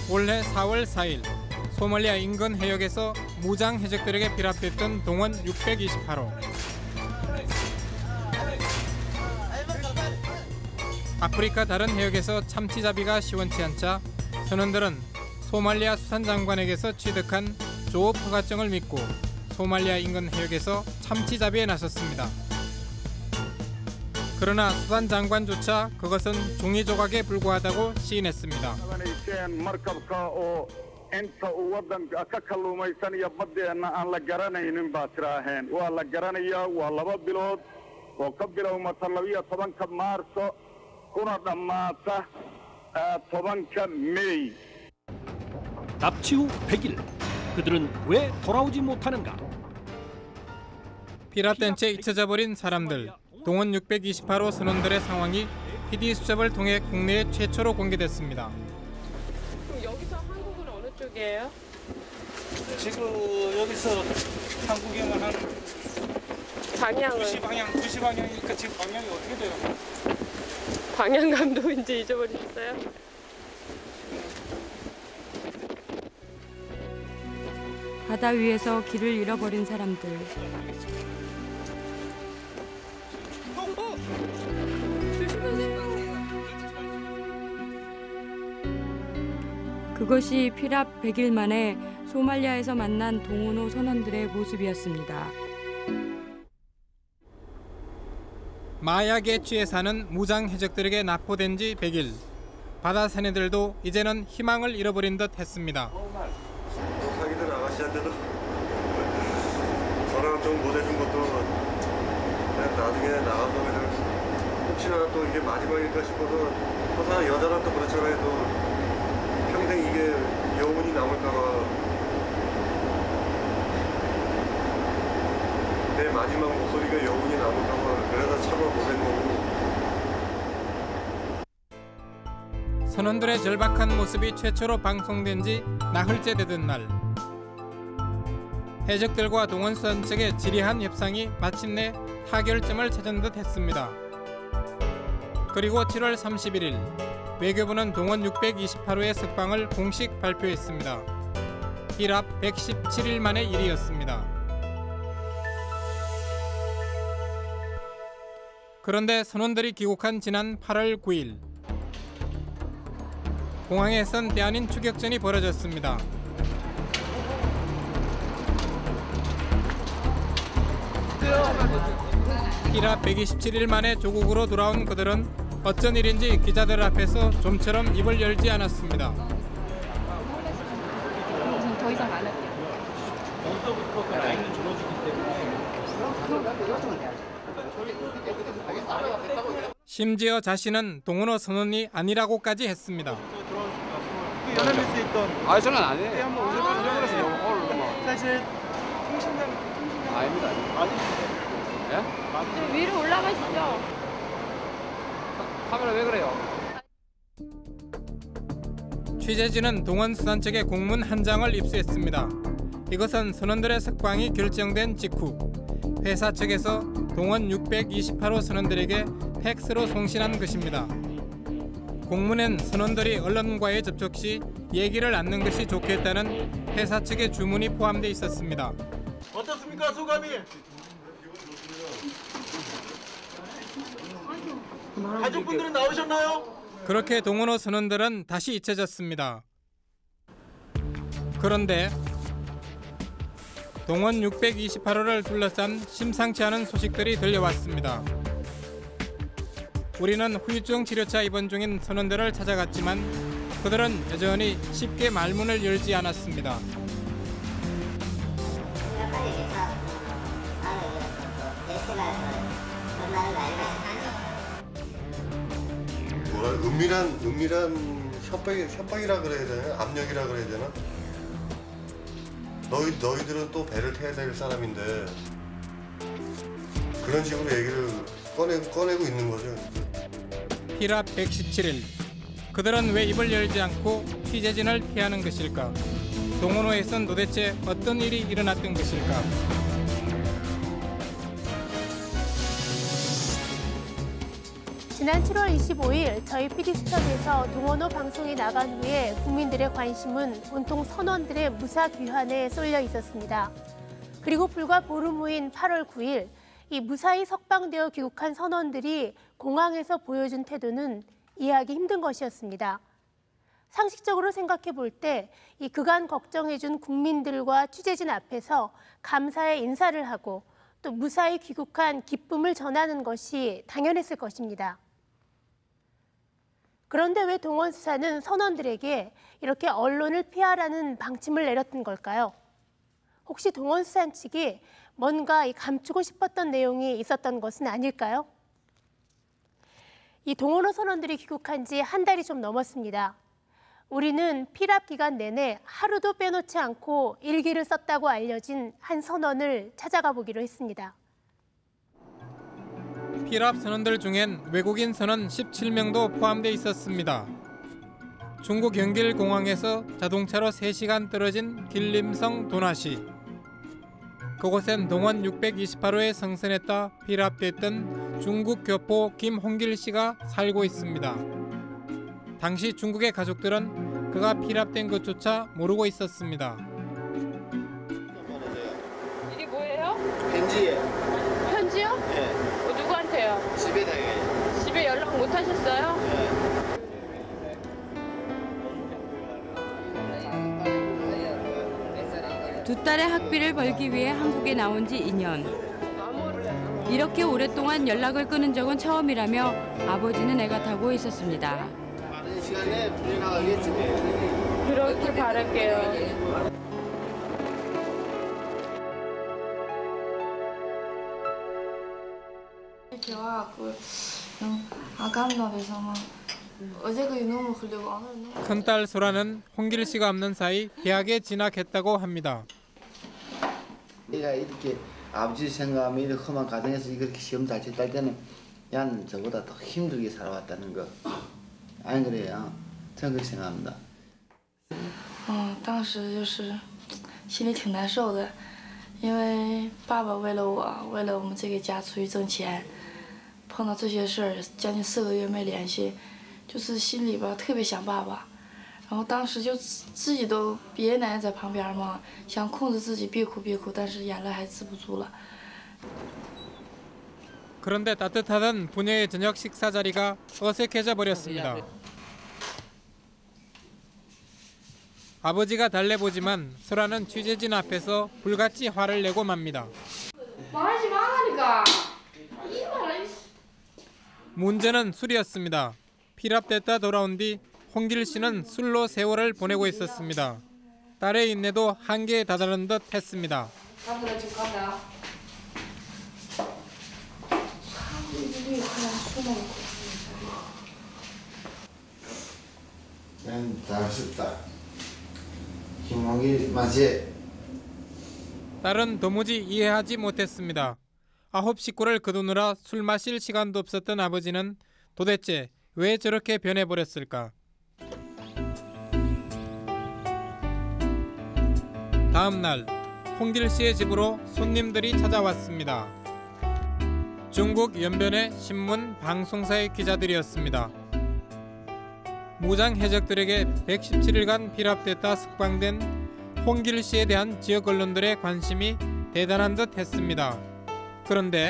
올해 4월 4일 소말리아 인근 해역에서 무장 해적들에게 피랍됐던 동원 628호. 아프리카 다른 해역에서 참치잡이가 시원치 않자 선원들은 소말리아 수산장관에게서 취득한 조업 허가증을 믿고 소말리아 인근 해역에서 참치잡이에 나섰습니다. 그러나 수산장관조차 그것은 종이 조각에 불과하다고 시인했습니다. inta uu wadanka ka kalluumaysanaya badeena aan la garanaynin baa tiraaheen waa la garanayaa waa 2 bilood oo ka bilowmata 12 maarso kuna dhammaata 10 메이. 납치 후 100일 그들은 왜 돌아오지 못하는가? 피랍된 채 잊혀져 버린 사람들. 동원 628호 선원들의 상황이 PD 수첩을 통해 국내에 최초로 공개됐습니다. 그럼 여기서 한국은 어느 쪽이에요? 지금 여기서 한국에만 한 방향은? 2시 방향이니까 지금 방향이 어떻게 돼요? 방향감도 이제 잊어버리셨어요? 바다 위에서 길을 잃어버린 사람들. 그것이 피랍 100일 만에 소말리아에서 만난 동원호 선원들의 모습이었습니다. 마약에 취해 사는 무장 해적들에게 납포된 지 100일. 바다 새내들도 이제는 희망을 잃어버린 듯 했습니다. 사기들 아가씨한테도 저랑 좀 못해준 것도 그냥 나중에 나가보면 혹시나 또 이게 마지막일까 싶어서 또 사람 여자랑 또 그렇잖아요. 또 평생 이게 여운이 남을까봐 내 마지막 목소리가 여운이 남을까봐 그래서 참아 보낸 거고. 선원들의 절박한 모습이 최초로 방송된 지 나흘째 되던 날. 해적들과 동원수산 측의 지리한 협상이 마침내 타결점을 찾은 듯 했습니다. 그리고 7월 31일 외교부는 동원 628호의 석방을 공식 발표했습니다. 피랍 117일 만의 일이었습니다. 그런데 선원들이 귀국한 지난 8월 9일 공항에선 때 아닌 추격전이 벌어졌습니다. 피랍 127일 만에 조국으로 돌아온 그들은 어쩐 일인지 기자들 앞에서 좀처럼 입을 열지 않았습니다. 더 이상 안 할게요. 벌써부터 라인은 줄어주기 때문에. 심지어 자신은 동원호 선원이 아니라고까지 했습니다. 연합뉴스에 있던. 아 저는 안 해요. 한번 오셨어요. 사실 통신장 아닙니다. 예? 좀 위로 올라가시죠. 카메라 왜 그래요? 취재진은 동원수산 측의 공문 한 장을 입수했습니다. 이것은 선원들의 석방이 결정된 직후 회사 측에서 동원 628호 선원들에게 팩스로 송신한 것입니다. 공문엔 선원들이 언론과의 접촉 시 얘기를 않는 것이 좋겠다는 회사 측의 주문이 포함되어 있었습니다. 어떻습니까, 소감이? 가족분들은 나오셨나요? 그렇게 동원호 선원들은 다시 잊혀졌습니다. 그런데 동원 628호를 둘러싼 심상치 않은 소식들이 들려왔습니다. 우리는 후유증 치료차 입원 중인 선원들을 찾아갔지만 그들은 여전히 쉽게 말문을 열지 않았습니다. 뭐라 은밀한 협박이라 그래야 되나? 압력이라 그래야 되나? 너희들은 또 배를 태워야 될 사람인데 그런 식으로 얘기를 꺼내고 있는 거죠. 피랍 117일. 그들은 왜 입을 열지 않고 취재진을 피하는 것일까? 동원호에선 도대체 어떤 일이 일어났던 것일까? 지난 7월 25일 저희 PD수첩에서 동원호 방송이 나간 후에 국민들의 관심은 온통 선원들의 무사 귀환에 쏠려 있었습니다. 그리고 불과 보름 후인 8월 9일 이 무사히 석방되어 귀국한 선원들이 공항에서 보여준 태도는 이해하기 힘든 것이었습니다. 상식적으로 생각해 볼 때 이 그간 걱정해준 국민들과 취재진 앞에서 감사의 인사를 하고 또 무사히 귀국한 기쁨을 전하는 것이 당연했을 것입니다. 그런데 왜 동원 수사는 선원들에게 이렇게 언론을 피하라는 방침을 내렸던 걸까요? 혹시 동원 수사 측이 뭔가 감추고 싶었던 내용이 있었던 것은 아닐까요? 이 동원호 선원들이 귀국한 지 한 달이 좀 넘었습니다. 우리는 피랍 기간 내내 하루도 빼놓지 않고 일기를 썼다고 알려진 한 선원을 찾아가 보기로 했습니다. 피랍 선원들 중엔 외국인 선원 17명도 포함돼 있었습니다. 중국 영길 공항에서 자동차로 3시간 떨어진 길림성 도나시. 그곳엔 동원 628호에 성선했다 피랍됐던 중국 교포 김홍길 씨가 살고 있습니다. 당시 중국의 가족들은 그가 피랍된 것조차 모르고 있었습니다. 이게 뭐예요? 편지예요. 편지요? 네. 누구한테요? 집에 다녀요. 집에 연락 못 하셨어요? 네. 두 딸의 학비를 벌기 위해 한국에 나온 지 2년. 이렇게 오랫동안 연락을 끊은 적은 처음이라며 아버지는 애가 타고 있었습니다. 빠른 시간에 불이 나가겠지. 그렇게 바랄게요. 큰딸 소라는 홍길 씨가 없는 사이 대학에 진학했다고 합니다. 내가 이렇게 아버지 생각하면 이렇게 험한 가정에서 이렇게 시험 잘 쳤을 때는 야는 저보다 더 힘들게 살아왔다는 거. 안 그래요? 저는 그렇게 생각합니다. 当时就是心里挺难受的，因为爸爸为了我们这个家出去挣钱，碰到这些事儿，将近4个月没联系，就是心里边特别想爸爸。然后当时就自己都爷爷奶奶在旁边嘛，想控制自己别哭别哭，但是眼泪还止不住了。 그런데 따뜻하던 부녀의 저녁 식사 자리가 어색해져 버렸습니다. 아버지가 달래보지만 소라는 취재진 앞에서 불같이 화를 내고 맙니다. 말하지 말라니까. 문제는 술이었습니다. 피랍됐다 돌아온 뒤 홍길 씨는 술로 세월을 보내고 있었습니다. 딸의 인내도 한계에 다다른 듯 했습니다. 딸은 도무지 이해하지 못했습니다. 9 식구를 거두느라 술 마실 시간도 없었던 아버지는 도대체 왜 저렇게 변해버렸을까? 다음 날 홍길 씨의 집으로 손님들이 찾아왔습니다. 중국 연변의 신문, 방송사의 기자들이었습니다. 무장 해적들에게 117일간 피랍됐다 석방된 홍길 씨에 대한 지역 언론들의 관심이 대단한 듯 했습니다. 그런데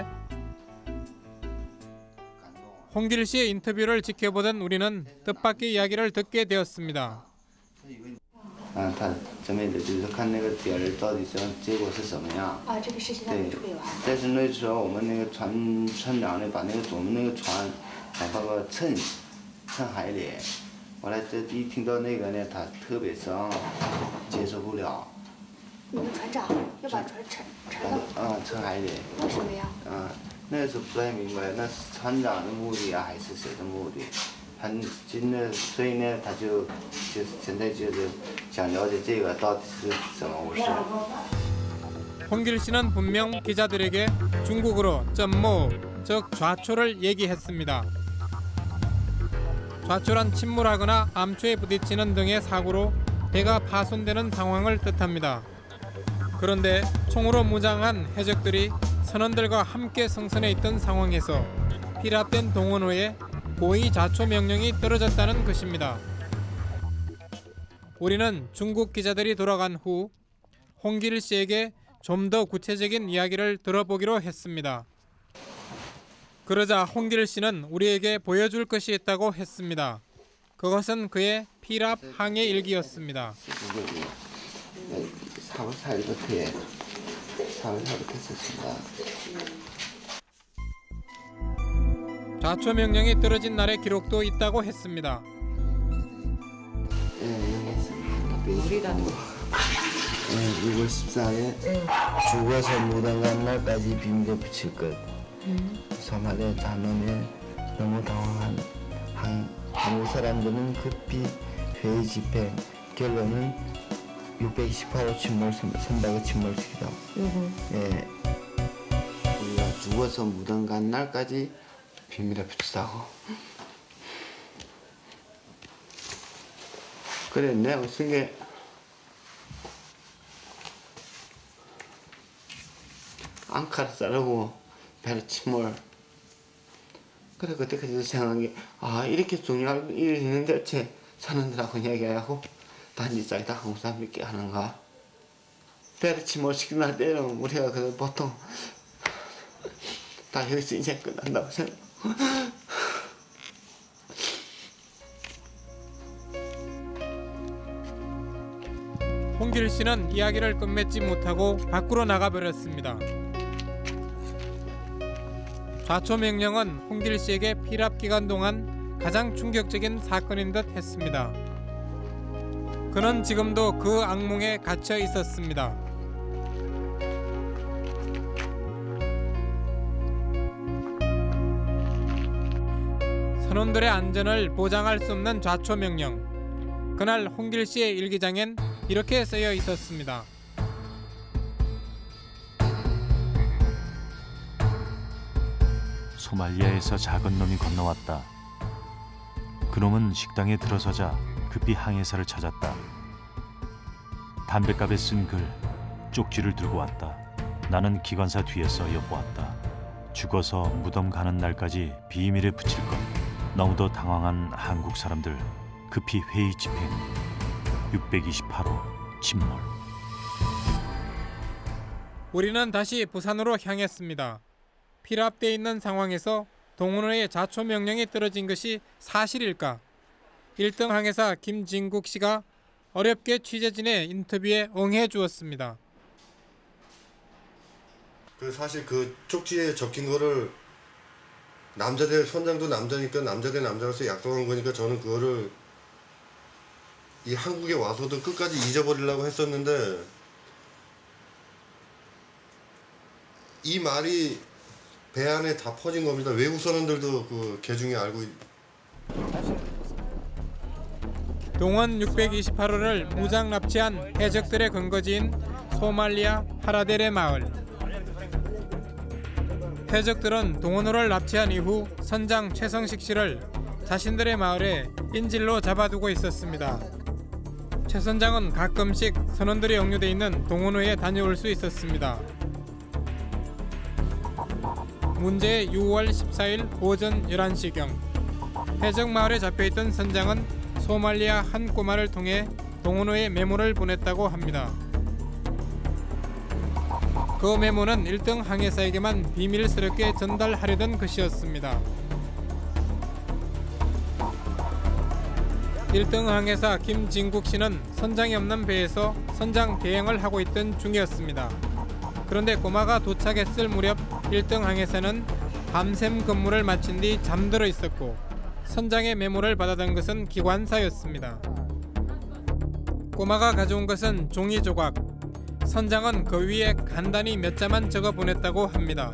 홍길 씨의 인터뷰를 지켜보던 우리는 뜻밖의 이야기를 듣게 되었습니다. 他这边的就是看那个点儿到底结果是什么样。这个事情还没处理完。但是那时候我们那个船长呢，把那个总那个船把那个沉海里，后来这一听到那个呢，他特别伤，接受不了。你们船长要把船沉海里？为什么呀？那个时候不太明白，那是船长的目的啊，还是谁的目的？ 所以呢，他就现在就是想了解这个到底是怎么回事。 홍길 씨는 분명 기자들에게 중국어로 점모, 즉 좌초를 얘기했습니다. 좌초란 침몰하거나 암초에 부딪히는 등의 사고로 배가 파손되는 상황을 뜻합니다. 그런데 총으로 무장한 해적들이 선원들과 함께 성선해 있던 상황에서 피랍된 동원호에 고의 자초 명령이 떨어졌다는 것입니다. 우리는 중국 기자들이 돌아간 후 홍길 씨에게 좀 더 구체적인 이야기를 들어보기로 했습니다. 그러자 홍길 씨는 우리에게 보여줄 것이 있다고 했습니다. 그것은 그의 피랍 항해 일기였습니다. 4월 4일부터 썼습니다. 자초 명령이 떨어진 날의 기록도 있다고 했습니다. 네, 6월 14일 죽어서 무덤 간 날까지 비밀에 붙일 것. 소말리아 잔원에 너무 당황한 한국 사람들은 급히 회의 집행. 결론은 628호 침몰 선박의 침몰식이다. 예, 우리가 죽어서 무덤 간 날까지 비밀에 붙이자고. 그래, 내가 쓴 게 앙카를 자르고 배를 침몰. 그래, 그때까지도 생각한 게, 이렇게 중요한 일이 있는데 제 선원들하고 이야기하고 단지 짝다 한국 사람들께 하는가. 배를 침몰시키는 때는 우리가 보통 다 여기서 인생 끝난다고 생각. 홍길 씨는 이야기를 끝맺지 못하고 밖으로 나가버렸습니다. 좌초 명령은 홍길 씨에게 피랍 기간 동안 가장 충격적인 사건인 듯 했습니다. 그는 지금도 그 악몽에 갇혀 있었습니다. 선원들의 안전을 보장할 수 없는 좌초 명령. 그날 홍길 씨의 일기장엔 이렇게 쓰여 있었습니다. 소말리아에서 작은 놈이 건너왔다. 그놈은 식당에 들어서자 급히 항해사를 찾았다. 담뱃갑에 쓴 글, 쪽지를 들고 왔다. 나는 기관사 뒤에서 엿보았다. 죽어서 무덤 가는 날까지 비밀에 붙일 것. 너무도 당황한 한국 사람들, 급히 회의 집행. 628호 침몰. 우리는 다시 부산으로 향했습니다. 피랍돼 있는 상황에서 동원호의 자초 명령이 떨어진 것이 사실일까? 1등 항해사 김진국 씨가 어렵게 취재진의 인터뷰에 응해 주었습니다. 사실 그 쪽지에 적힌 거를 남자들 선장도 남자니까 남자 대 남자로서 약속한 거니까 저는 그거를 이 한국에 와서도 끝까지 잊어버리려고 했었는데 이 말이 배 안에 다 퍼진 겁니다. 외국 선원들도 그 개중에 알고 동원 628호를 무장 납치한 해적들의 근거지인 소말리아 하라데레 마을. 해적들은 동원호를 납치한 이후 선장 최성식 씨를 자신들의 마을에 인질로 잡아두고 있었습니다. 최 선장은 가끔씩 선원들이 역류돼 있는 동원호에 다녀올 수 있었습니다. 문제의 6월 14일 오전 11시경 해적 마을에 잡혀있던 선장은 소말리아 한 꼬마를 통해 동원호에 메모를 보냈다고 합니다. 그 메모는 1등 항해사에게만 비밀스럽게 전달하려던 것이었습니다. 1등 항해사 김진국 씨는 선장이 없는 배에서 선장 대행을 하고 있던 중이었습니다. 그런데 꼬마가 도착했을 무렵 1등 항해사는 밤샘 근무를 마친 뒤 잠들어 있었고 선장의 메모를 받아든 것은 기관사였습니다. 꼬마가 가져온 것은 종이 조각. 선장은 그 위에 간단히 몇 자만 적어 보냈다고 합니다.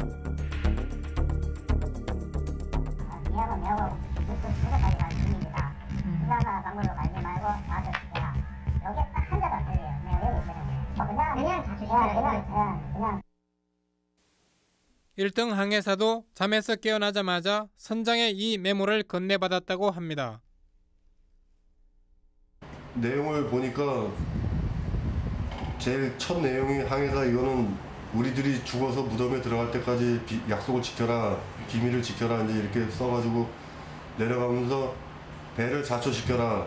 일등 항해사도 잠에서 깨어나자마자 선장의 이 메모를 건네받았다고 합니다. 내용을 보니까 제일 첫 내용이 항해사 이거는 우리들이 죽어서 무덤에 들어갈 때까지 약속을 지켜라, 비밀을 지켜라 이제 이렇게 써가지고 내려가면서 배를 자초시켜라.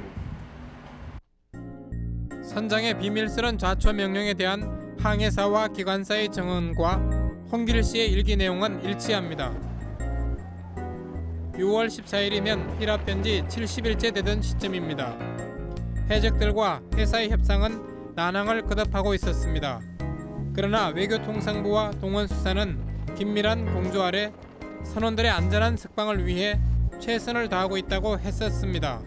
선장의 비밀스런 좌초 명령에 대한 항해사와 기관사의 증언과 홍길 씨의 일기 내용은 일치합니다. 6월 14일이면 피랍된 지 70일째 되던 시점입니다. 해적들과 회사의 협상은 난항을 거듭하고 있었습니다. 그러나 외교통상부와 동원수사는 긴밀한 공조 아래 선원들의 안전한 석방을 위해 최선을 다하고 있다고 했었습니다.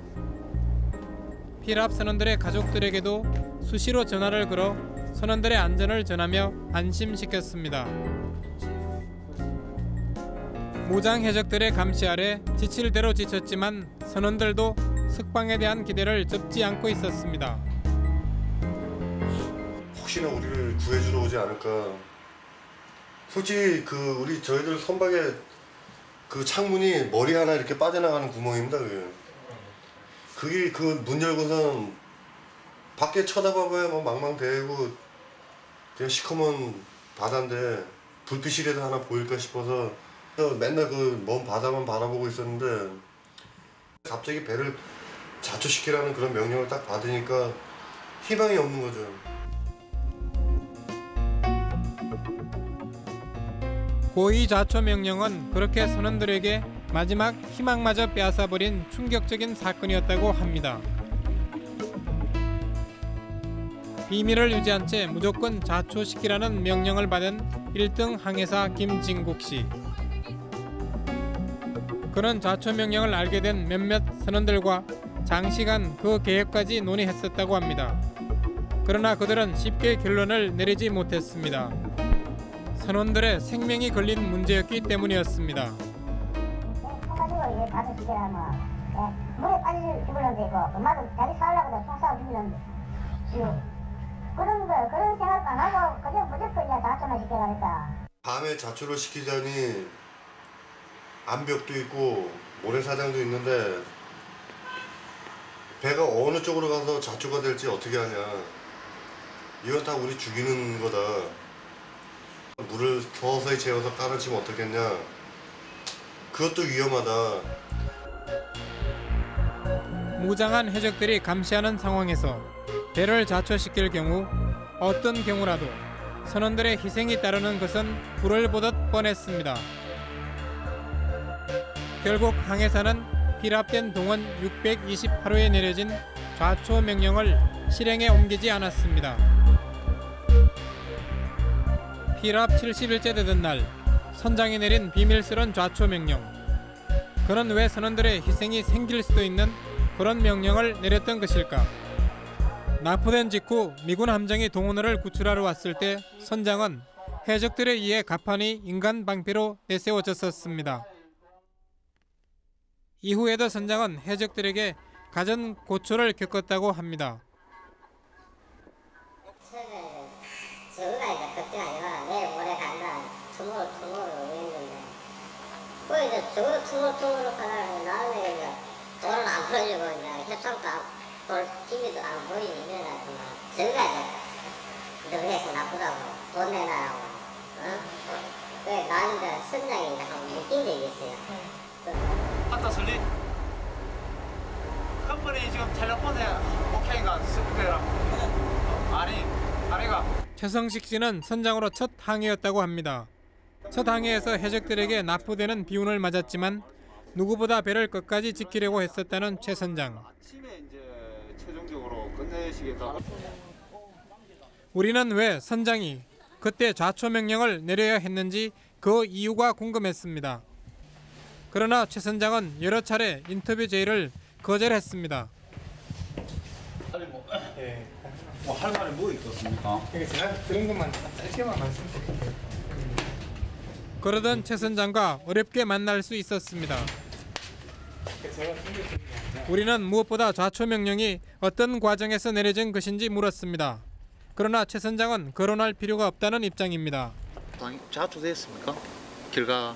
피랍 선원들의 가족들에게도 수시로 전화를 걸어 선원들의 안전을 전하며 안심시켰습니다. 무장 해적들의 감시 아래 지칠 대로 지쳤지만 선원들도 석방에 대한 기대를 접지 않고 있었습니다. 혹시나 우리를 구해주러 오지 않을까. 솔직히 저희들 선박에 그 창문이 머리 하나 이렇게 빠져나가는 구멍입니다. 그게 그 문 열고선 밖에 쳐다봐봐야 뭐 망망대고 그냥 시커먼 바다인데 불빛이라도 하나 보일까 싶어서 맨날 그 먼 바다만 바라보고 있었는데 갑자기 배를 자초시키라는 그런 명령을 딱 받으니까 희망이 없는 거죠. 고의 좌초 명령은 그렇게 선원들에게 마지막 희망마저 빼앗아버린 충격적인 사건이었다고 합니다. 비밀을 유지한 채 무조건 좌초시키라는 명령을 받은 1등 항해사 김진국 씨. 그는 좌초 명령을 알게 된 몇몇 선원들과 장시간 그 계획까지 논의했었다고 합니다. 그러나 그들은 쉽게 결론을 내리지 못했습니다. 선원들의 생명이 걸린 문제였기 때문이었습니다. 물에 빠져 죽으려면 되고 엄마도 자기 살려고 총 쏴 죽이는데 그런 생각 안 하고 그냥 무조건 그냥 좌초만 시켜가니까. 밤에 좌초를 시키자니 암벽도 있고 모래사장도 있는데 배가 어느 쪽으로 가서 좌초가 될지 어떻게 하냐. 이건 다 우리 죽이는 거다. 물을 서서히 재워서 깔아치면 어떻겠냐. 그것도 위험하다. 무장한 해적들이 감시하는 상황에서 배를 좌초시킬 경우 어떤 경우라도 선원들의 희생이 따르는 것은 불을 보듯 뻔했습니다. 결국 항해사는 피랍된 동원 628호에 내려진 좌초 명령을 실행에 옮기지 않았습니다. 피랍 70일째 되던 날 선장이 내린 비밀스런 좌초 명령. 그는 왜 선원들의 희생이 생길 수도 있는 그런 명령을 내렸던 것일까? 납포된 직후 미군 함정이 동원호를 구출하러 왔을 때 선장은 해적들에 의해 가판이 인간 방패로 내세워졌었습니다. 이후에도 선장은 해적들에게 갖은 고초를 겪었다고 합니다. 저거가 이제 그때가 아니라 내일 모레 간다. 투모로 했는데 그 이제 저거 투모로 가다가 나중에 이제 돈을 안 풀려고 이제 협상도 볼 기미도 안 보이니 이래가지고 저거가 이제 너희에서 나쁘다고 돈 내놔라고 그래 나는 이제 선장이 약간 묶인 적이 있어요. 아따 설리 컴퍼니 지금 텔레폰에 오케이가 스크래랑 아니가 최성식 씨는 선장으로 첫 항해였다고 합니다. 첫 항해에서 해적들에게 납포되는 비운을 맞았지만 누구보다 배를 끝까지 지키려고 했었다는 최 선장. 아침에 이제 최종적으로 끝내시겠다. 우리는 왜 선장이 그때 좌초 명령을 내려야 했는지 그 이유가 궁금했습니다. 그러나 최 선장은 여러 차례 인터뷰 제의를 거절했습니다. 뭐 할 말이 뭐 있겠습니까? 제가 들은 것만 짧게만 말씀드릴게요. 그러던 최 선장과 어렵게 만날 수 있었습니다. 우리는 무엇보다 좌초 명령이 어떤 과정에서 내려진 것인지 물었습니다. 그러나 최 선장은 거론할 필요가 없다는 입장입니다. 좌초됐습니까? 결과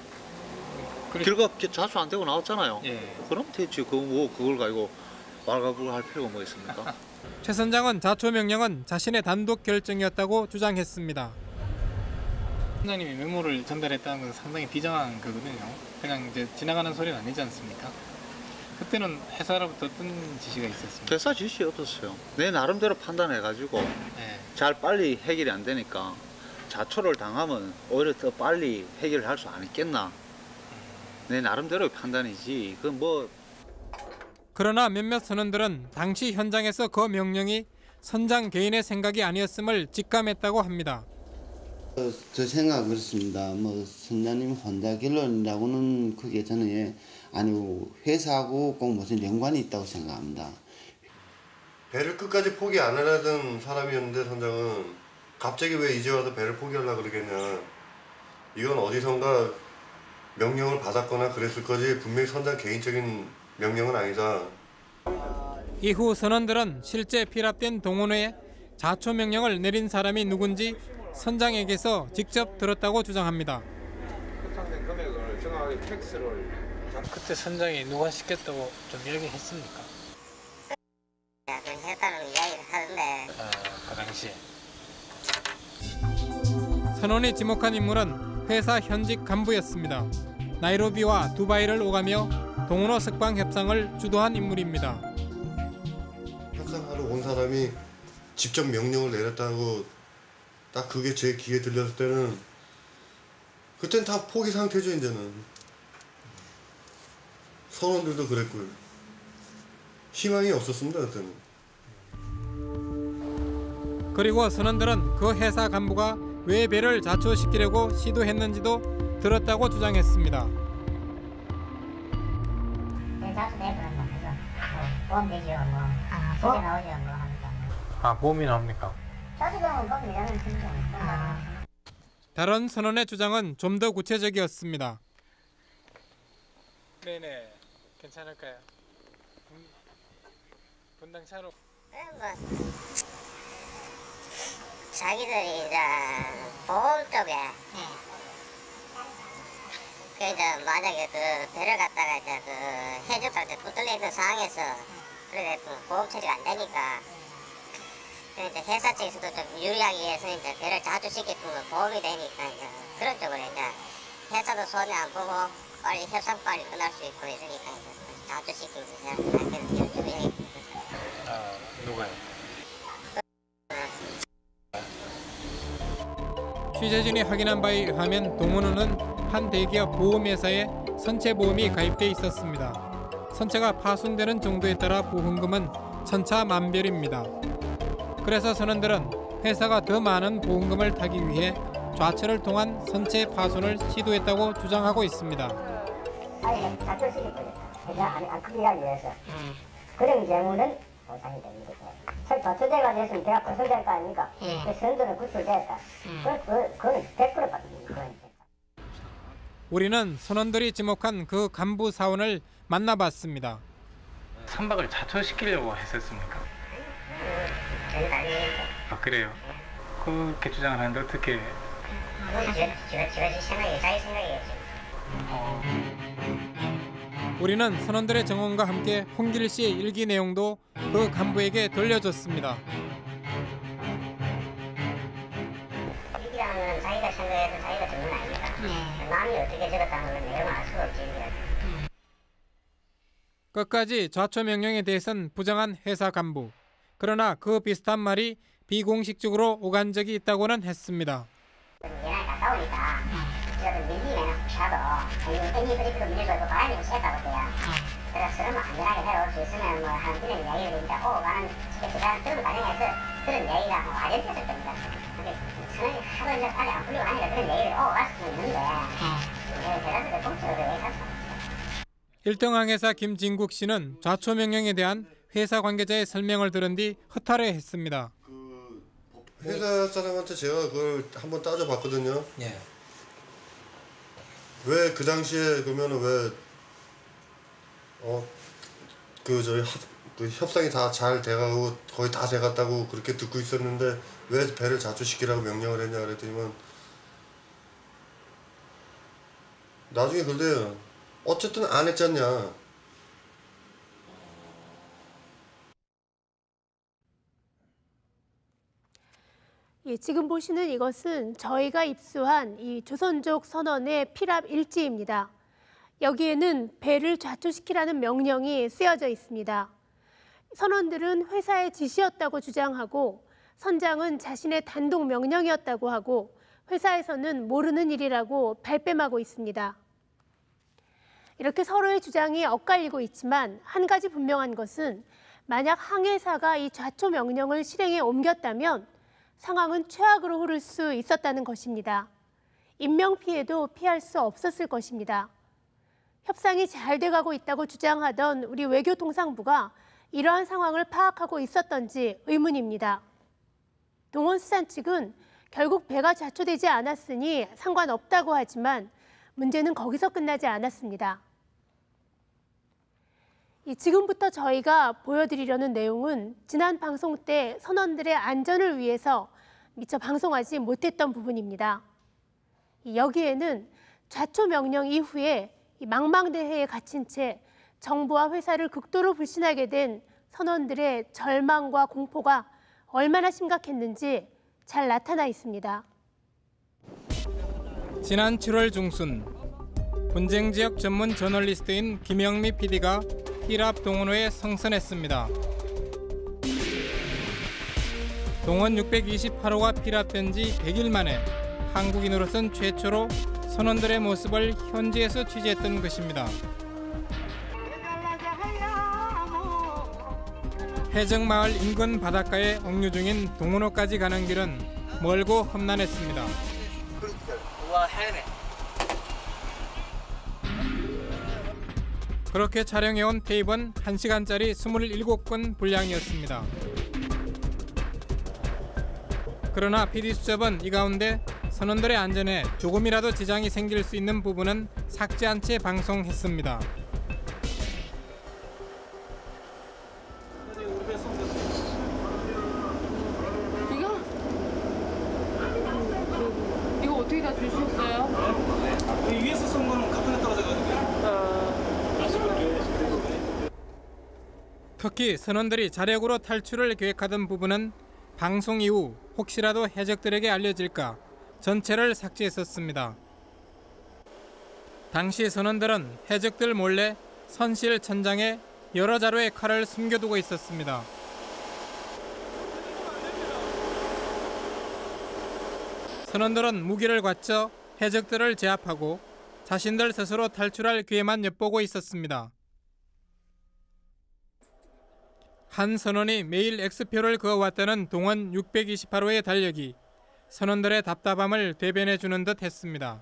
좌초 안 되고 나왔잖아요. 예. 그럼 대체 그걸 가지고 말가부할 필요가 뭐 있습니까? 최 선장은 좌초 명령은 자신의 단독 결정이었다고 주장했습니다. 선장님이 메모를 전달했다는 건 상당히 비장한 거거든요. 그냥 이제 지나가는 소리는 아니지 않습니까? 그때는 회사로부터 어떤 지시가 있었습니까? 회사 지시 없었어요. 내 나름대로 판단해가지고 잘 빨리 해결이 안 되니까 자초를 당하면 오히려 더 빨리 해결을 할 수 안 있겠나. 내 나름대로의 판단이지. 그건 뭐. 그러나 몇몇 선원들은 당시 현장에서 그 명령이 선장 개인의 생각이 아니었음을 직감했다고 합니다. 저 생각은 그렇습니다. 뭐 선장님 혼자 결론이라고는 그게 저는 아니고 회사하고 꼭 무슨 연관이 있다고 생각합니다. 배를 끝까지 포기 안 하려던 사람이었는데 선장은 갑자기 왜 이제 와서 배를 포기하려고 그러겠냐. 이건 어디선가 명령을 받았거나 그랬을 거지 분명히 선장 개인적인 명령은 아니다. 이후 선원들은 실제 피랍된 동원호에 자초 명령을 내린 사람이 누군지 선장에게서 직접 들었다고 주장합니다. 협상된 금액을 정확하게 팩스를. 그때 선장이 누가 시켰다고 좀 얘기했습니까? 했다는 이야기를 하던데. 그 당시에. 선원이 지목한 인물은 회사 현직 간부였습니다. 나이로비와 두바이를 오가며 동원호 석방 협상을 주도한 인물입니다. 협상하러 온 사람이 직접 명령을 내렸다고 딱 그게 제 귀에 들렸을 때는 그땐 다 포기 상태죠. 이제는 선원들도 그랬고요. 희망이 없었습니다. 그때는. 그리고 선원들은 그 회사 간부가 왜 배를 자초시키려고 시도했는지도 들었다고 주장했습니다. 보험 되죠, 뭐. 보험이 나오죠, 뭐 하니까. 보험이 나옵니까? 저지금은 보험이 나는 편이죠. 다른 선원의 주장은 좀 더 구체적이었습니다. 네네, 괜찮을까요? 분당차로. 자기들이 이제 보험 쪽에 그 이제 만약에 그 배를 갖다가 이제 그 해적할 때 붙들려 있는 상황에서 그렇게 보험 처리가 안 되니까 이제 회사 측에서도 좀 유리하기 위해서 이제 배를 자주시키면 보험이 되니까 이제 그런 쪽으로 이제 회사도 손해 안 보고 빨리 협상 빨리 끝날 수 있고 이러니까 이제 자주시키면서 유리하게. 누가요? 취재진이 확인한 바에 의하면 동원호는 한 대기업 보험회사에 선체보험이 가입돼 있었습니다. 선체가 파손되는 정도에 따라 보험금은 천차만별입니다. 그래서 선원들은 회사가 더 많은 보험금을 타기 위해 좌철을 통한 선체 파손을 시도했다고 주장하고 있습니다. 아니, 좌철시켰거든요. 회사 안 크게 하기 위해서. 그런 경우는 보상이 됩니다. 좌초대가 됐으면 배가 파손될 거 아닙니까? 선들은 구출됐다. 그건 100% 받습니다. 우리는 선원들이 지목한 그 간부 사원을 만나봤습니다. 선박을 자초시키려고 했었습니까? 그래요? 그렇게 주장을 하는데 어떻게? 자기 생각이겠죠. 우리는 선원들의 정언과 함께 홍길 씨의 일기 내용도 그 간부에게 돌려줬습니다. 일기라는 자기가 생각해서 자기가 적는 아닙니까? 남이 어떻게 적었다는 건 내용을 알 수가 없지. 끝까지 좌초 명령에 대해서는 부정한 회사 간부. 그러나 그 비슷한 말이 비공식적으로 오간 적이 있다고는 했습니다. 얘랑 가까우니까 저도 밀리면 하도 애니 브리프도 밀리고 있고 바람이 쐴다고 돼요. 그래서 서로 안전하게 내려올 수 있으면 뭐 하는 그런 이야기를 진짜 오가는 제가 들고 다니면서 그런 이야기가 뭐 아련했을 겁니다. 근데 저는 하도 이제 빨리 안 풀리고 하니까 그런 얘기를 오갈 수 있는데 제가 공식으로 얘기했어. 1등 항해사 김진국 씨는 좌초 명령에 대한 회사 관계자의 설명을 들은 뒤 허탈해했습니다. 회사 사람한테 제가 그걸 한번 따져봤거든요. 예. 왜 그 당시에 그러면은 왜 그 협상이 다 잘 돼가고 거의 다 돼갔다고 그렇게 듣고 있었는데 왜 배를 자초시키라고 명령을 했냐 그랬더니만 나중에 그런데 어쨌든 안 했잖냐. 예, 지금 보시는 이것은 저희가 입수한 이 조선족 선원의 피랍 일지입니다. 여기에는 배를 좌초시키라는 명령이 쓰여져 있습니다. 선원들은 회사의 지시였다고 주장하고 선장은 자신의 단독 명령이었다고 하고 회사에서는 모르는 일이라고 발뺌하고 있습니다. 이렇게 서로의 주장이 엇갈리고 있지만 한 가지 분명한 것은 만약 항해사가 이 좌초 명령을 실행에 옮겼다면 상황은 최악으로 흐를 수 있었다는 것입니다. 인명피해도 피할 수 없었을 것입니다. 협상이 잘 돼가고 있다고 주장하던 우리 외교통상부가 이러한 상황을 파악하고 있었던지 의문입니다. 동원수산 측은 결국 배가 좌초되지 않았으니 상관없다고 하지만 문제는 거기서 끝나지 않았습니다. 지금부터 저희가 보여드리려는 내용은 지난 방송 때 선원들의 안전을 위해서 미처 방송하지 못했던 부분입니다. 여기에는 좌초 명령 이후에 망망대해에 갇힌 채 정부와 회사를 극도로 불신하게 된 선원들의 절망과 공포가 얼마나 심각했는지 잘 나타나 있습니다. 지난 7월 중순 분쟁 지역 전문 저널리스트인 김영미 PD가 피랍 동원호에 성선했습니다. 동원 628호가 피랍된 지 100일 만에 한국인으로선 최초로 선원들의 모습을 현지에서 취재했던 것입니다. 해적마을 인근 바닷가에 억류 중인 동원호까지 가는 길은 멀고 험난했습니다. 그렇게 촬영해온 테이프는 1시간짜리 27건 분량이었습니다. 그러나 PD수첩은 이 가운데 선원들의 안전에 조금이라도 지장이 생길 수 있는 부분은 삭제한 채 방송했습니다. 이거 어떻게 다 주셨어요? 네. 위에서 쏜 거는 가판에 떨어져가지고. 특히 선원들이 자력으로 탈출을 계획하던 부분은 방송 이후 혹시라도 해적들에게 알려질까 전체를 삭제했었습니다. 당시 선원들은 해적들 몰래 선실 천장에 여러 자루의 칼을 숨겨두고 있었습니다. 선원들은 무기를 갖춰 해적들을 제압하고 자신들 스스로 탈출할 기회만 엿보고 있었습니다. 한 선원이 매일 X표를 그어왔다는 동원 628호의 달력이 선원들의 답답함을 대변해주는 듯 했습니다.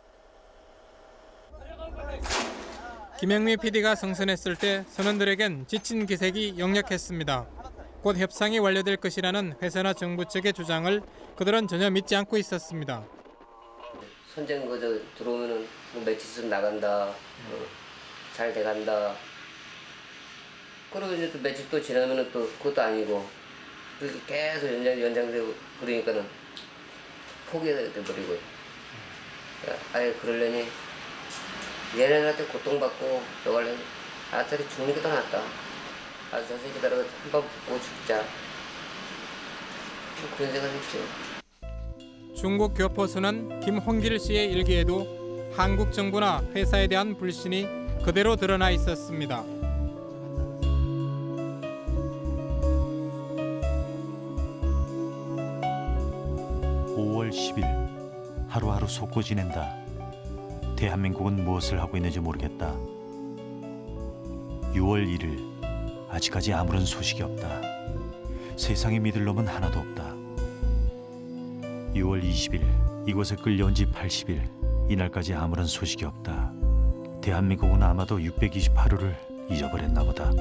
김영미 PD가 성선했을 때 선원들에겐 지친 기색이 역력했습니다. 곧 협상이 완료될 것이라는 회사나 정부 측의 주장을 그들은 전혀 믿지 않고 있었습니다. 선전 거저 들어오면은 뭐 며칠 있으면 나간다, 잘 돼간다. 그리고 이제 또 며칠 또 지나면은 또 그것도 아니고 그렇게 계속 연장되고 그러니까는 포기해버리고 아예 그러려니 얘네한테 고통받고 저걸려니 차라리 죽는 게 더 낫다. 저 새끼들하고 한번 붙고 죽자. 그런 생각했죠. 중국 교포수는 김홍길 씨의 일기에도 한국 정부나 회사에 대한 불신이 그대로 드러나 있었습니다. 5월 10일 하루하루 속고 지낸다. 대한민국은 무엇을 하고 있는지 모르겠다. 6월 1일 아직까지 아무런 소식이 없다. 세상에 믿을 놈은 하나도 없다. 6월 20일 이곳에 끌려온 지 80일 이날까지 아무런 소식이 없다. 대한민국은 아마도 628호를 잊어버렸나 보다.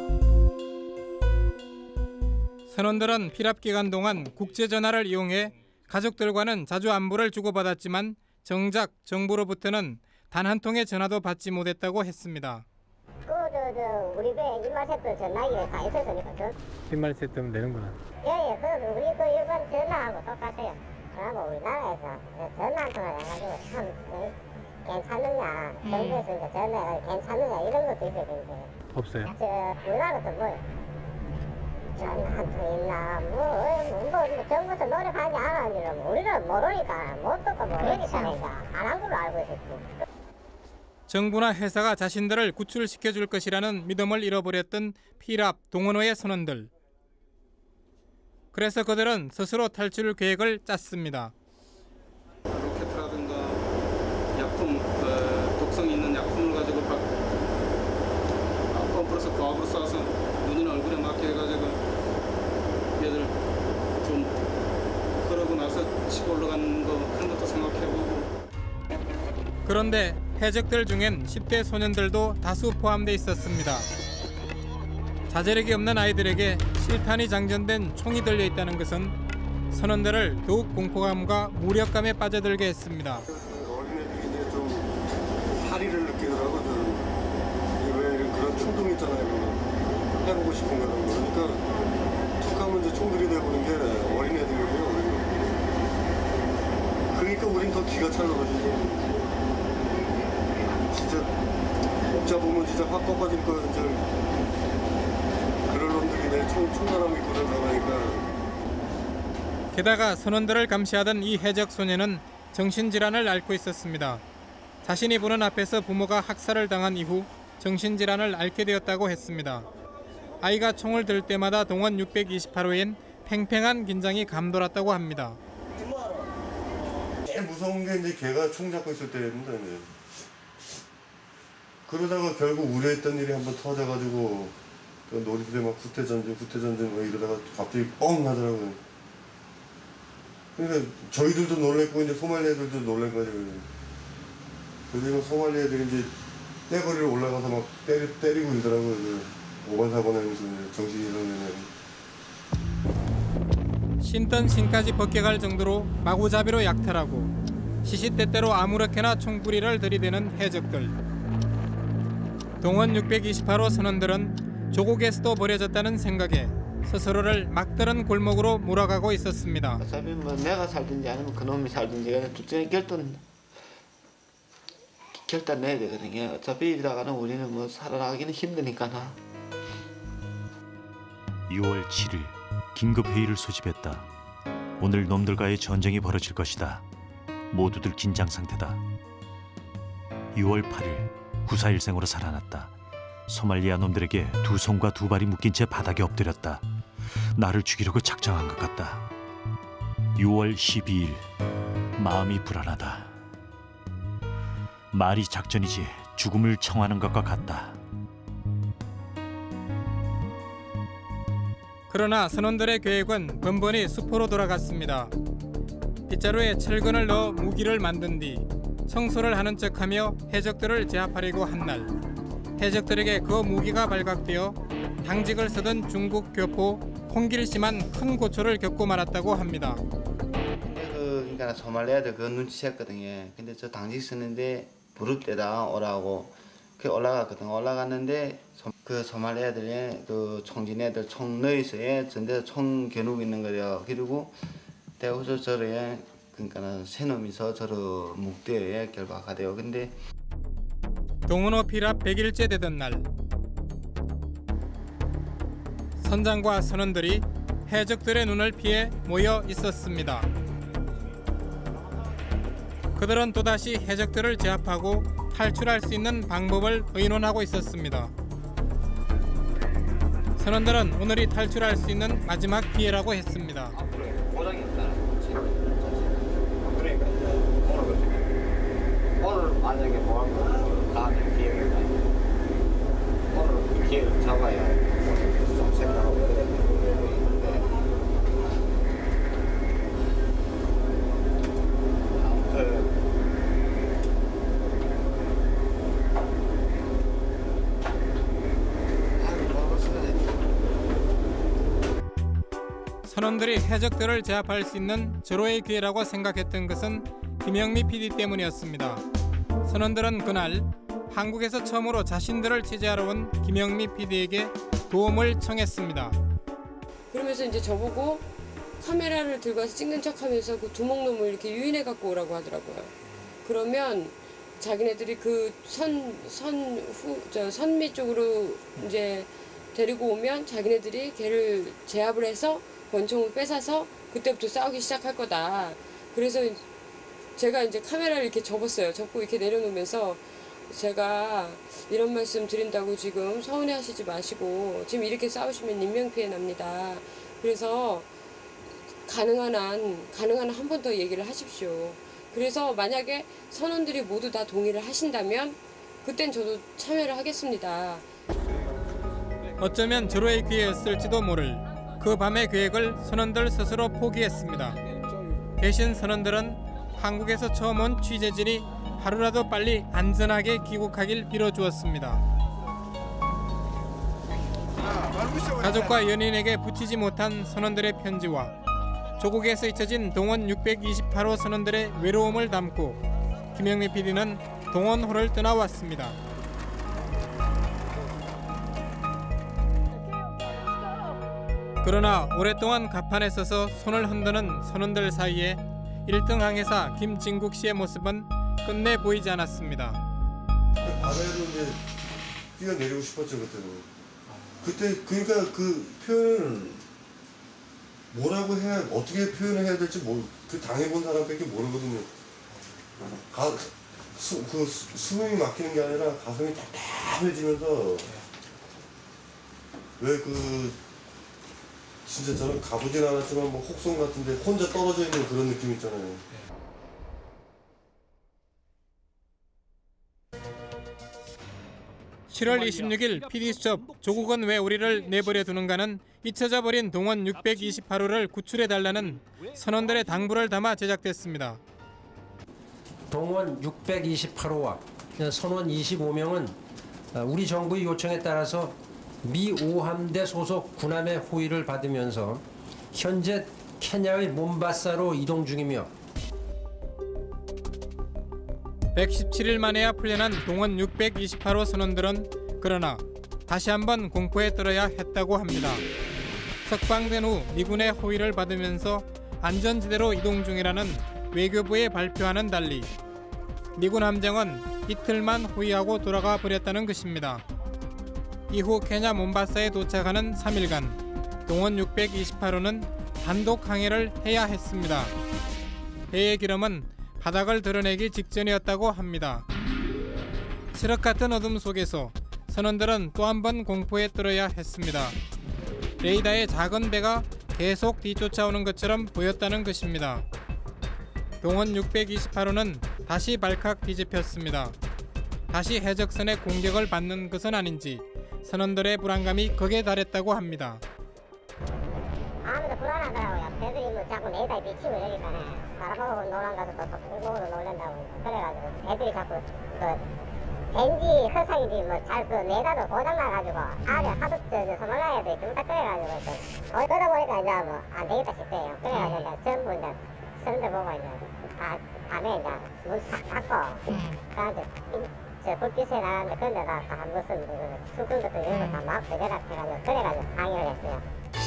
선원들은 피랍 기간 동안 국제전화를 이용해 가족들과는 자주 안부를 주고받았지만 정작 정부로부터는 단 한 통의 전화도 받지 못했다고 했습니다. 우리 배 입맛했던 전화기에 다 있었으니까. 빈말세 뜨면 되는구나. 예, 우리 일반 전화하고 똑같아요. 그러고 우리나라에서 전화 한 통을 해가지고 참 괜찮느냐, 정부에서 이제 전화가 괜찮느냐 이런 것도 있어야 되는데. 없어요. 우리나라도 뭐 전화 한 통 있나, 뭐 정부에서 노력하지 않았는지 우리는 모르니까 못 듣고 모르니까 안 한 걸로 알고 있었지. 정부나 회사가 자신들을 구출시켜 줄 것이라는 믿음을 잃어버렸던 피랍 동원호의 선원들. 그래서 그들은 스스로 탈출 계획을 짰습니다. 로켓이라든가 약품, 독성 있는 약품을 가지고 펌프로서 과학으로 쏴서 눈이나 얼굴에 맞게 해가지고 얘들 좀 그러고 나서 치고 올라가는 거 그런 것도 생각해보고. 그런데 해적들 중엔 10대 소년들도 다수 포함돼 있었습니다. 자제력이 없는 아이들에게 실탄이 장전된 총이 들려 있다는 것은 선원들을 더욱 공포감과 무력감에 빠져들게 했습니다. 어린애들이 이제 좀 사리를 느끼더라고. 왜 그런 충동이 있잖아요. 해보고 싶은 거는. 그러니까 툭 하면 이제 총 들이대보는 게 어린애들이에요. 그러니까 우린 더 기가 차는 거지. 진짜 옥자 보면 진짜 확 꺾어질 거 이제 그런 놈들이 내 총나랑 입고 그러니까. 게다가 선원들을 감시하던 이 해적 소년은 정신질환을 앓고 있었습니다. 자신이 보는 앞에서 부모가 학살을 당한 이후 정신질환을 앓게 되었다고 했습니다. 아이가 총을 들 때마다 동원 628호엔 팽팽한 긴장이 감돌았다고 합니다. 제일 무서운 게 이제 걔가 총 잡고 있을 때였는데 이제. 그러다가 결국 우려했던 일이 한번 터져가지고 놀이터에 막 후퇴전진 뭐 이러다가 갑자기 뻥 나더라고요. 그러니까 저희들도 놀랬고 이제 소말리 애들도 놀란 거죠. 그래서 소말리 애들이 이제 떼거리를 올라가서 막 때리고 이러더라고요. 오반사번 하면서 정신이 이러면. 신던 신까지 벗겨갈 정도로 마구잡이로 약탈하고 시시때때로 아무렇게나 총구리를 들이대는 해적들. 동원 628호 선원들은 조국에서도 버려졌다는 생각에 스스로를 막다른 골목으로 몰아가고 있었습니다. 어차피 뭐 내가 살든지 아니면 그놈이 살든지 둘 중에 결단 내야 되거든요. 어차피 이러다가는 우리는 뭐 살아나기는 힘드니까. 6월 7일 긴급 회의를 소집했다. 오늘 놈들과의 전쟁이 벌어질 것이다. 모두들 긴장 상태다. 6월 8일 9.4일생으로 살아났다. 소말리아 놈들에게 두 손과 두 발이 묶인 채 바닥에 엎드렸다. 나를 죽이려고 작정한 것 같다. 6월 12일 마음이 불안하다. 말이 작전이지 죽음을 청하는 것과 같다. 그러나 선원들의 계획은 번번이 수포로 돌아갔습니다. 빗자루에 철근을 넣어 무기를 만든 뒤 청소를 하는 척하며 해적들을 제압하려고 한 날, 해적들에게 그 무기가 발각되어 당직을 쓰던 중국 교포 홍길씨만 큰 고초를 겪고 말았다고 합니다. 그러니까 소말리아들 그거 눈치챘거든요. 근데 저 당직 쓰는데 부릅대다 오라고 그 올라갔거든. 올라갔는데 그 소말리아들의 그 총진애들 총 너이서에 전대에서 총 겨누고 있는 거예요. 그리고 대우서 저래 그러니까는 세 놈이서 저러 묵대에 결박하대요. 근데 동원호 피랍 100일째 되던 날, 선장과 선원들이 해적들의 눈을 피해 모여 있었습니다. 그들은 또다시 해적들을 제압하고 탈출할 수 있는 방법을 의논하고 있었습니다. 선원들은 오늘이 탈출할 수 있는 마지막 기회라고 했습니다. 오늘 만약에 뭐 하면 다음에 기회가 오늘 그 기회를 잡아야 좀 생각하고 있는데 선원들이 해적들을 제압할 수 있는 절호의 기회라고 생각했던 것은 김영미 PD 때문이었습니다. 선원들은 그날 한국에서 처음으로 자신들을 취재하러 온 김영미 PD에게 도움을 청했습니다. 그러면서 이제 저보고 카메라를 들고 와서 찍는 척하면서 그 두목놈을 이렇게 유인해 갖고 오라고 하더라고요. 그러면 자기네들이 그 선미 쪽으로 이제 데리고 오면 자기네들이 걔를 제압을 해서 권총을 뺏어서 그때부터 싸우기 시작할 거다. 그래서 제가 이제 카메라를 이렇게 접었어요. 접고 이렇게 내려놓으면서 제가 이런 말씀 드린다고 지금 서운해하시지 마시고 지금 이렇게 싸우시면 인명피해 납니다. 그래서 가능한 한 한 번 더 얘기를 하십시오. 그래서 만약에 선원들이 모두 다 동의를 하신다면 그땐 저도 참여를 하겠습니다. 어쩌면 절호의 기회였을지도 모를 그 밤의 계획을 선원들 스스로 포기했습니다. 대신 선원들은 한국에서 처음 온 취재진이 하루라도 빨리 안전하게 귀국하길 빌어주었습니다. 가족과 연인에게 붙이지 못한 선원들의 편지와 조국에서 잊혀진 동원 628호 선원들의 외로움을 담고 김영래 PD는 동원호를 떠나왔습니다. 그러나 오랫동안 갑판에 서서 손을 흔드는 선원들 사이에 1등 항해사 김진국 씨의 모습은 끝내 보이지 않았습니다. 바다에도 이제 뛰어내리고 싶었죠 그때는. 그때 그러니까 그 표현을 뭐라고 해야 어떻게 표현을 해야 될지 그 당해본 사람밖에 모르거든요. 숨이 막히는 게 아니라 가슴이 답답해지면서 왜 진짜 저는 가보진 않았지만 뭐 혹성 같은데 혼자 떨어져 있는 그런 느낌 있잖아요. 7월 26일 PD수첩 조국은 왜 우리를 내버려 두는가는 잊혀져 버린 동원 628호를 구출해달라는 선원들의 당부를 담아 제작됐습니다. 동원 628호와 선원 25명은 우리 정부의 요청에 따라서 미 5함대 소속 군함의 호위를 받으면서 현재 케냐의 몬바사로 이동 중이며 117일 만에야 풀려난 동원 628호 선원들은 그러나 다시 한번 공포에 떨어야 했다고 합니다. 석방된 후 미군의 호위를 받으면서 안전지대로 이동 중이라는 외교부의 발표와는 달리 미군 함정은 이틀만 호위하고 돌아가 버렸다는 것입니다. 이후 케냐 몬바사에 도착하는 3일간 동원 628호는 단독 항해를 해야 했습니다. 배의 기름은 바닥을 드러내기 직전이었다고 합니다. 칠흑 같은 어둠 속에서 선원들은 또 한 번 공포에 떨어야 했습니다. 레이더의 작은 배가 계속 뒤쫓아오는 것처럼 보였다는 것입니다. 동원 628호는 다시 발칵 뒤집혔습니다. 다시 해적선의 공격을 받는 것은 아닌지 선원들의 불안감이 극에 달했다고 합니다. 아무도 불안하더라고요. 배들이 뭐 자꾸 레이더에 비치고 이러니까 바라보고 노란 가서 또 일본으로 놀란다고 그래가지고 배들이 자꾸 벤지 허상이지 뭐 잘 레이더도 고장나가지고 아래 하도 소말라야 돼 좀 그래가지고 그러다 보니까 이제 뭐 안 되겠다 싶어요. 그래가지고 이제 전부 이제 선원들 보고 이제 밤에 이제 문 싹 닫고 그래가지고 저 불빛에 나가는데 그런데 다 무슨 수군 같은 이런 거 다 막고 그래가지고 항해를 했어요.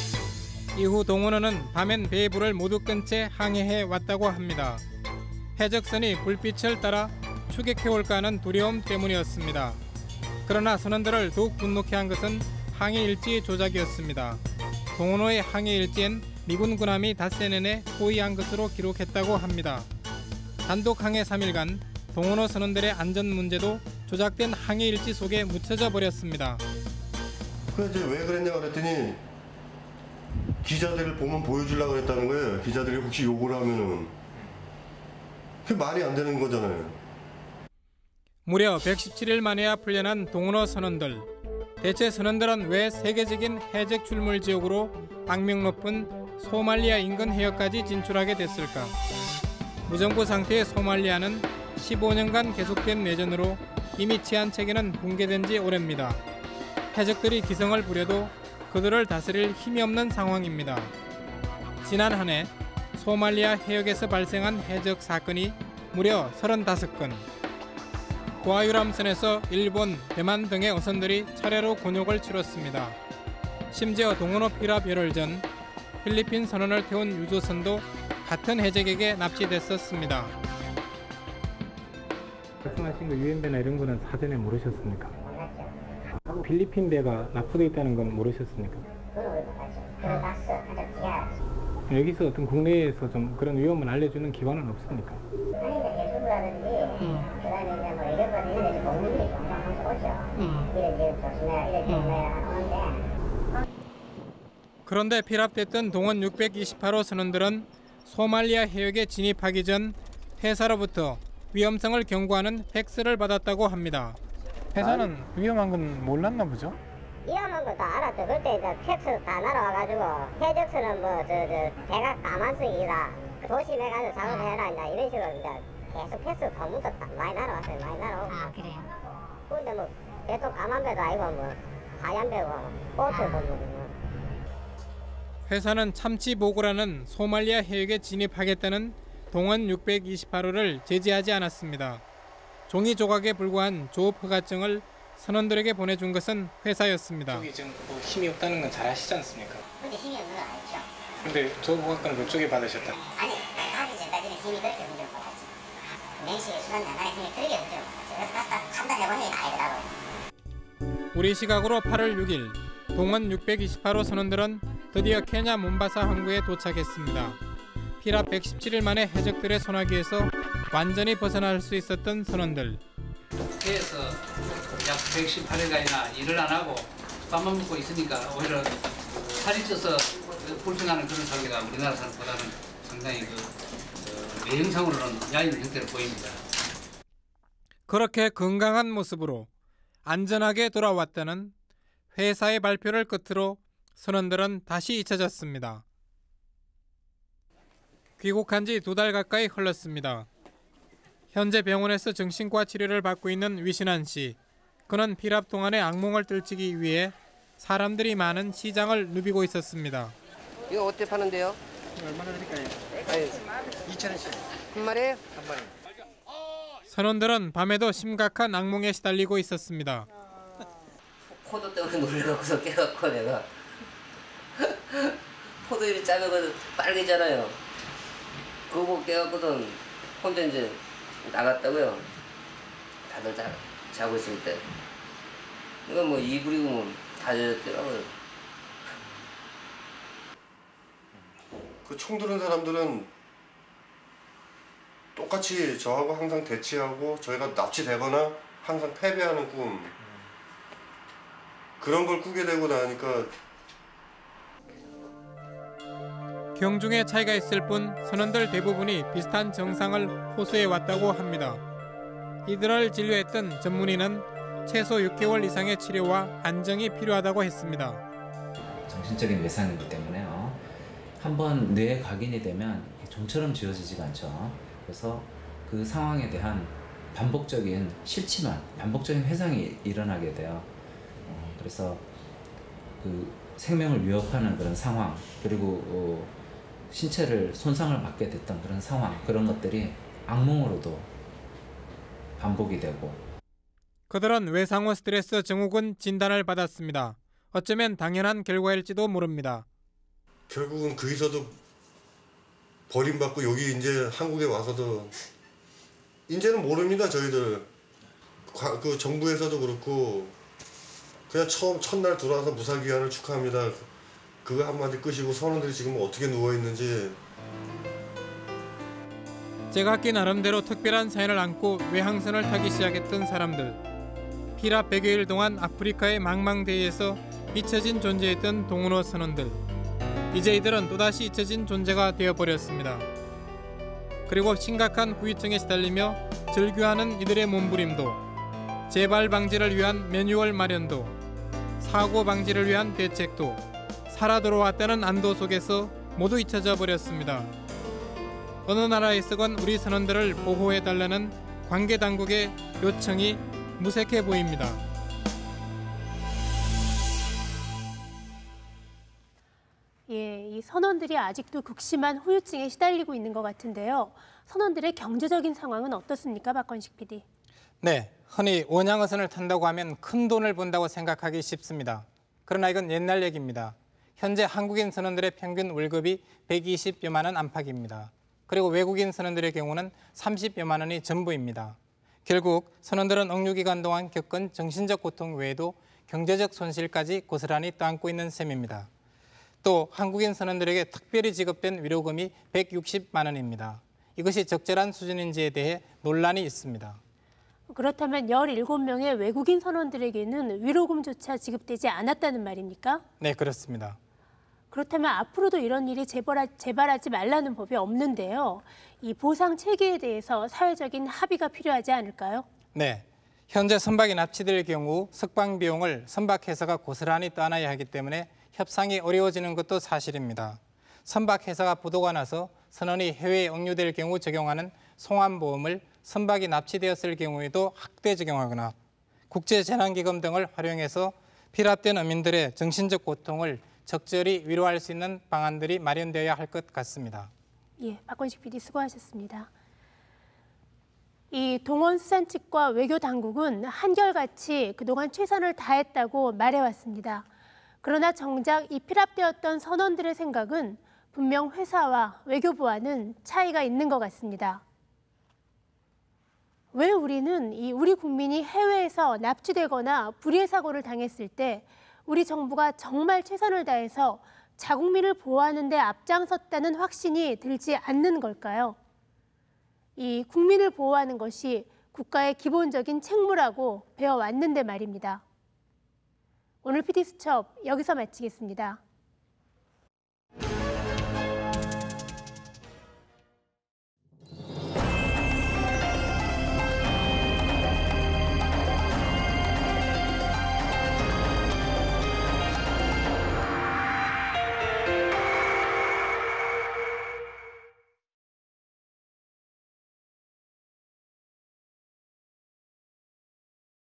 이후 동원호는 밤엔 배의 불을 모두 끈 채 항해해 왔다고 합니다. 해적선이 불빛을 따라 추격해올까 하는 두려움 때문이었습니다. 그러나 선원들을 더욱 분노케 한 것은 항해 일지 조작이었습니다. 동원호의 항해 일지엔 미군 군함이 닷새 내내 호위한 것으로 기록했다고 합니다. 단독 항해 3일간 동원호 선원들의 안전 문제도 조작된 항해 일지 속에 묻혀져 버렸습니다. 그래서 왜 그랬냐 그랬더니 기자들을 보면 보여주려고 했다는 거예요. 기자들이 혹시 욕을 하면은 그게 말이 안 되는 거잖아요. 무려 117일 만에야 풀려난 동원호 선원들. 대체 선원들은 왜 세계적인 해적 출몰 지역으로 악명 높은 소말리아 인근 해역까지 진출하게 됐을까? 무정부 상태의 소말리아는 15년간 계속된 내전으로 이미 치안 체계는 붕괴된 지 오래입니다. 해적들이 기성을 부려도 그들을 다스릴 힘이 없는 상황입니다. 지난 한 해 소말리아 해역에서 발생한 해적 사건이 무려 35건. 고아유람선에서 일본, 대만 등의 어선들이 차례로 곤욕을 치렀습니다. 심지어 동원호 피랍 열흘 전 필리핀 선원을 태운 유조선도 같은 해적에게 납치됐었습니다. 말씀하신 그 유엔배나 이런 거는 사전에 모르셨습니까? 필리핀 배가 납포되어 있다는 건 모르셨습니까? 여기서 어떤 국내에서 좀 그런 위험을 알려주는 기관은 없습니까? 해주라든지 그다음에 이제 뭐 이런 거 이런 공무원들이 항상 오죠. 이래 조심해라 이래 조심해라 하는데. 그런데 피랍됐던 동원 628호 선원들은 소말리아 해역에 진입하기 전 회사로부터 위험성을 경고하는 팩스를 받았다고 합니다. 회사는 위험한 건 몰랐나 보죠? 위험한 거 다 알았죠. 그때 이제 팩스 다 날아와가지고 해적선은 뭐 배가 까만색이다. 조심해가지고 작업해라 이제 이런 식으로 이제 계속 팩스 공문도 많이 날아왔어요. 많이 날아오고. 아 그래요? 근데 뭐 배도 까만 배도 아니고 뭐 하얀 배고 보트 보면. 회사는 참치 보고라는 소말리아 해역에 진입하겠다는 동원 628호를 제지하지 않았습니다. 종이 조각에 불과한 조업 허가증을 선원들에게 보내준 것은 회사였습니다. 저기 지금 뭐 힘이 없다는 건 잘 아시지 않습니까? 근데 힘이 없는 건 아니죠. 근데 조업 허가권을 그쪽에 받으셨다. 아니, 가기 전까지는 힘이 그렇게 문제를 못하지. 맹식의 수단 장관의 힘이 그렇게 문제를 못하지. 그래서 딱 판단해보니 아니더라고요. 우리 시각으로 8월 6일 동원 628호 선원들은 드디어 케냐 몬바사 항구에 도착했습니다. 피랍 117일 만에 해적들의 소나기에서 완전히 벗어날 수 있었던 선원들. 해에서 약 118일간이나 일을 안 하고 밥만 먹고 있으니까 오히려 살이 쪄서 불평하는 그런 상태가 우리나라 사람보다는 상당히 외형상으로는 야인 형태를 보입니다. 그렇게 건강한 모습으로 안전하게 돌아왔다는 회사의 발표를 끝으로 선원들은 다시 잊혀졌습니다. 귀국한 지 2달 가까이 흘렀습니다. 현재 병원에서 정신과 치료를 받고 있는 위신한 씨. 그는 피랍 동안의 악몽을 떨치기 위해 사람들이 많은 시장을 누비고 있었습니다. 이거 어떻게 파는데요? 얼마나 드릴까요? 2,000원씩. 한 마리에? 한 마리. 선원들은 밤에도 심각한 악몽에 시달리고 있었습니다. 포도 때문에 놀래갖고서 깨갖고 내가 포도 이리 짜면 빨개잖아요. 그거 보고 깨갖고선 혼자 이제 나갔다고요. 다들 자고 있을 때. 이거 뭐 이불이고 다 젖었더라고요. 그 총 들은 사람들은 똑같이 저하고 항상 대치하고 저희가 납치되거나 항상 패배하는 꿈 그런 걸 꾸게 되고 나니까 경중의 차이가 있을 뿐 선원들 대부분이 비슷한 증상을 호소해 왔다고 합니다. 이들을 진료했던 전문의는 최소 6개월 이상의 치료와 안정이 필요하다고 했습니다. 정신적인 외상이기 때문에요. 한번 뇌에 각인이 되면 좀처럼 지워지지가 않죠. 그래서 그 상황에 대한 반복적인 실치만, 반복적인 회상이 일어나게 돼요. 그래서 그 생명을 위협하는 그런 상황, 그리고 신체를 손상을 받게 됐던 그런 상황, 그런 것들이 악몽으로도 반복이 되고. 그들은 외상후 스트레스 증후군 진단을 받았습니다. 어쩌면 당연한 결과일지도 모릅니다. 결국은 거기서도 버림받고 여기 이제 한국에 와서도 이제는 모릅니다. 저희들 그 정부에서도 그렇고 그냥 첫날 들어와서 무사귀환을 축하합니다. 그거 한마디 끄시고 선원들이 지금 어떻게 누워있는지. 제각기 나름대로 특별한 사연을 안고 외항선을 타기 시작했던 사람들. 피랍 100여일 동안 아프리카의 망망대해에서 잊혀진 존재였던 동원호 선원들. 이제 이들은 또다시 잊혀진 존재가 되어버렸습니다. 그리고 심각한 후유증에 시달리며 절규하는 이들의 몸부림도, 재발 방지를 위한 매뉴얼 마련도, 사고 방지를 위한 대책도 살아 돌아왔다는 안도 속에서 모두 잊혀져 버렸습니다. 어느 나라에서건 우리 선원들을 보호해달라는 관계당국의 요청이 무색해 보입니다. 예, 이 선원들이 아직도 극심한 후유증에 시달리고 있는 것 같은데요. 선원들의 경제적인 상황은 어떻습니까, 박건식 PD? 네, 흔히 원양어선을 탄다고 하면 큰 돈을 번다고 생각하기 쉽습니다. 그러나 이건 옛날 얘기입니다. 현재 한국인 선원들의 평균 월급이 120여만 원 안팎입니다. 그리고 외국인 선원들의 경우는 30여만 원이 전부입니다. 결국 선원들은 억류기간 동안 겪은 정신적 고통 외에도 경제적 손실까지 고스란히 떠안고 있는 셈입니다. 또 한국인 선원들에게 특별히 지급된 위로금이 160만 원입니다. 이것이 적절한 수준인지에 대해 논란이 있습니다. 그렇다면 17명의 외국인 선원들에게는 위로금조차 지급되지 않았다는 말입니까? 네, 그렇습니다. 그렇다면 앞으로도 이런 일이 재발하지 말라는 법이 없는데요. 이 보상 체계에 대해서 사회적인 합의가 필요하지 않을까요? 네. 현재 선박이 납치될 경우 석방 비용을 선박회사가 고스란히 떠안아야 하기 때문에 협상이 어려워지는 것도 사실입니다. 선박회사가 부도가 나서 선원이 해외에 억류될 경우 적용하는 송환보험을 선박이 납치되었을 경우에도 확대 적용하거나 국제재난기금 등을 활용해서 피랍된 어민들의 정신적 고통을 적절히 위로할 수 있는 방안들이 마련되어야 할 것 같습니다. 예, 박건식 PD 수고하셨습니다. 이 동원수산 측과 외교 당국은 한결같이 그동안 최선을 다했다고 말해왔습니다. 그러나 정작 이 피랍되었던 선원들의 생각은 분명 회사와 외교부와는 차이가 있는 것 같습니다. 왜 우리는 우리 국민이 해외에서 납치되거나 불의의 사고를 당했을 때 우리 정부가 정말 최선을 다해서 자국민을 보호하는 데 앞장섰다는 확신이 들지 않는 걸까요? 이 국민을 보호하는 것이 국가의 기본적인 책무라고 배워왔는데 말입니다. 오늘 PD수첩 여기서 마치겠습니다.